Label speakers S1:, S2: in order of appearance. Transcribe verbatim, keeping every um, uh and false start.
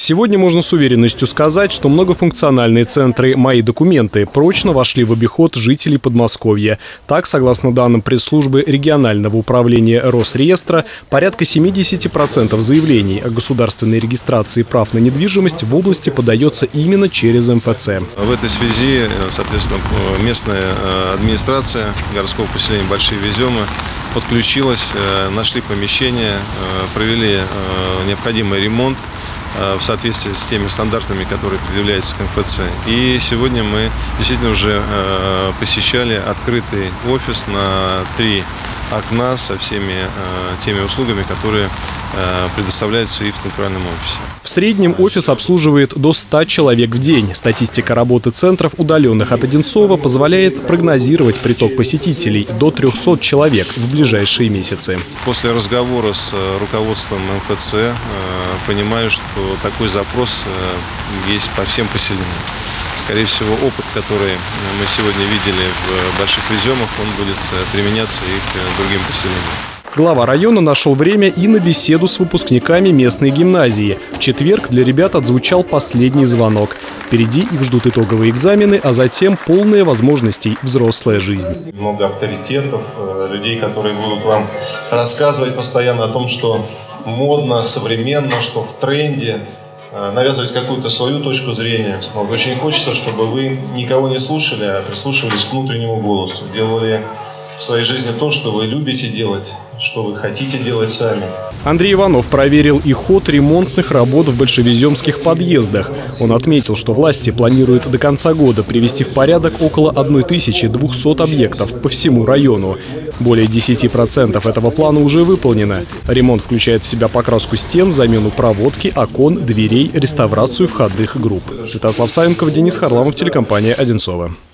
S1: Сегодня можно с уверенностью сказать, что многофункциональные центры «Мои документы» прочно вошли в обиход жителей Подмосковья. Так, согласно данным пресс-службы регионального управления Росреестра, порядка семидесяти процентов заявлений о государственной регистрации прав на недвижимость в области подается именно через эм эф цэ.
S2: В этой связи, соответственно, местная администрация городского поселения Большие Веземы подключилась, нашли помещение, провели необходимый ремонт в соответствии с теми стандартами, которые предъявляются к эм эф цэ. И сегодня мы действительно уже посещали открытый офис на три окна со всеми теми услугами, которые предоставляются и в центральном офисе.
S1: В среднем офис обслуживает до ста человек в день. Статистика работы центров, удаленных от Одинцова, позволяет прогнозировать приток посетителей до трёхсот человек в ближайшие месяцы.
S2: После разговора с руководством эм эф цэ понимаю, что такой запрос есть по всем поселениям. Скорее всего, опыт, который мы сегодня видели в Больших Веземах, он будет применяться и к другим поселениям.
S1: Глава района нашел время и на беседу с выпускниками местной гимназии. В четверг для ребят отзвучал последний звонок. Впереди их ждут итоговые экзамены, а затем полная возможностей взрослая жизнь.
S3: Много авторитетов, людей, которые будут вам рассказывать постоянно о том, что модно, современно, что в тренде, навязывать какую-то свою точку зрения. Вот очень хочется, чтобы вы никого не слушали, а прислушивались к внутреннему голосу. Делали в своей жизни то, что вы любите делать, что вы хотите делать сами.
S1: Андрей Иванов проверил и ход ремонтных работ в большевеземских подъездах. Он отметил, что власти планируют до конца года привести в порядок около тысячи двухсот объектов по всему району. Более десяти процентов этого плана уже выполнено. Ремонт включает в себя покраску стен, замену проводки, окон, дверей, реставрацию входных групп. Святослав Савенков, Денис Харламов, телекомпания «Одинцово».